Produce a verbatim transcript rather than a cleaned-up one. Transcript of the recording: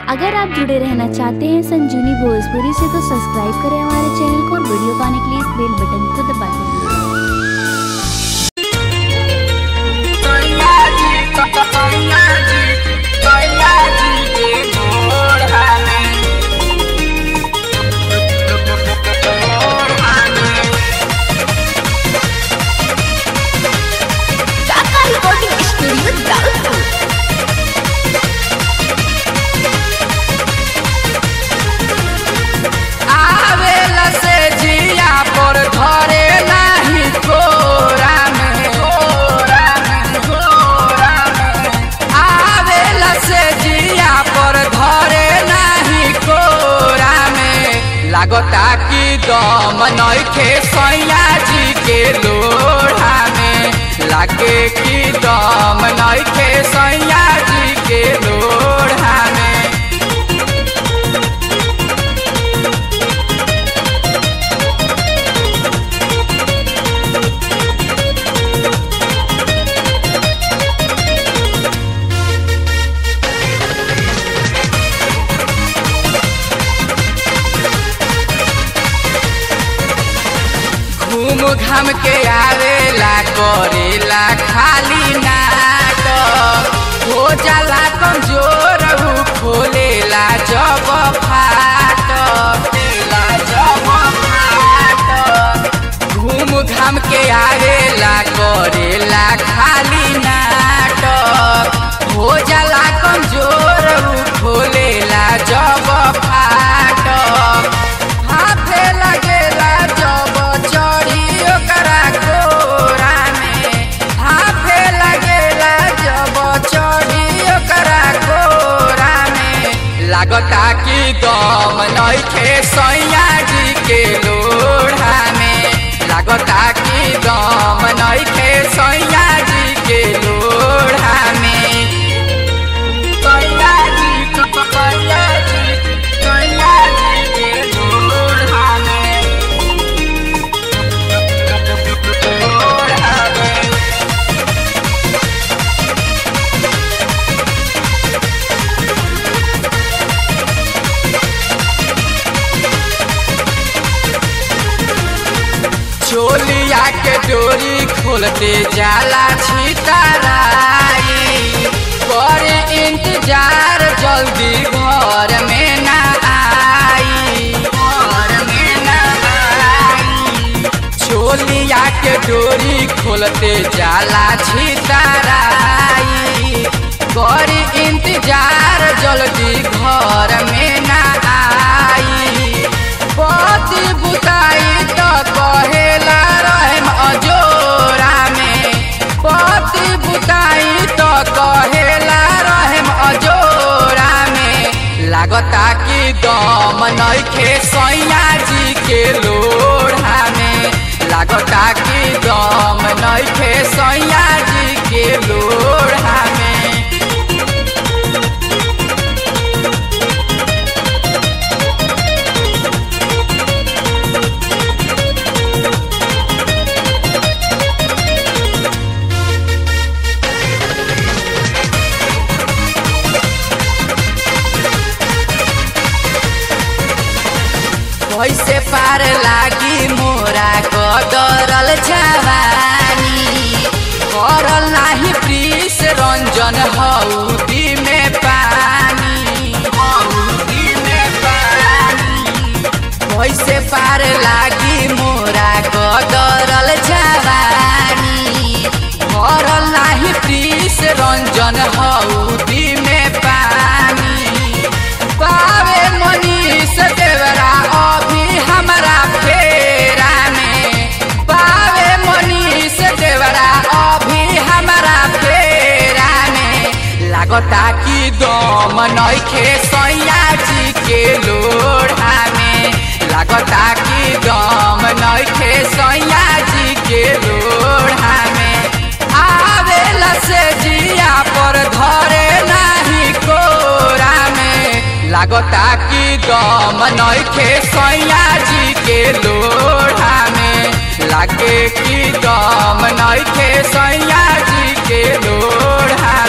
अगर आप जुड़े रहना चाहते हैं संजीवनी भोजपुरी से तो सब्सक्राइब करें हमारे चैनल को और वीडियो पाने के लिए इस बेल बटन को दबा दें। लागता कि दम नइखे सैया जी के लोढ़ा में, लागे कि दम नइखे सैया जी के लोढ़ा में। घूम घाम के आवेला करेला खाली नाटक, हो जाला कमजोर उ खोलेला जब फाटक, जब फाटक। घूम घाम के आवेला करेला खाली नाटक, हो जाला कमजोर उ खोलेला जब फाटक। हाथे लगेला जब लागता कि दम नइखे सैया जी के लोढ़ा में, लागता कि दम नइखे सैया जी के लोढ़ा में। सैया जी सैया जी सैया जी के लोढ़ा में, लोढ़ा में। चोलिया के डोरी खोलते जाला छितराई, करे इंतजार जल्दी घर में ना आई, घर में ना आई। चोलिया के डोरी खोलते जाला छितराई, करे इंतजार जल्दी घर में ना आई। पति बुताई तो कहेला रहम अजोरा में, पति बुताई तो कहेला रहम अजोरा में। लागता कि दम नइखे सैया जी के लोढ़ा में, लागता कि दम नइखे सैया जी के लोढ़ा में। कैसे पार लागी मोरा कदरल जवानी, करल नाही प्रीस रंजन हौदी में पानी, हौदी में पानी। कैसे पार लागी मोरा कदरल जवानी, करल नाही प्रीस रंजन हौदी में पानी। पावे मनीष देवरा अभी हमरा फेरा में, पावे मनीष देवरा अभी हमरा फेरा में। लागता कि दम नइखे सैया जी के लोढ़ा में, लागता कि दम नइखे सैया जी के लोढ़ा में। आवेला से जिया पर धरे नाही कोरा में, लागता कि दम नइखे सैया जी के लोढ़ा में, लागे कि दम नइखे सैया जी के लोढ़ा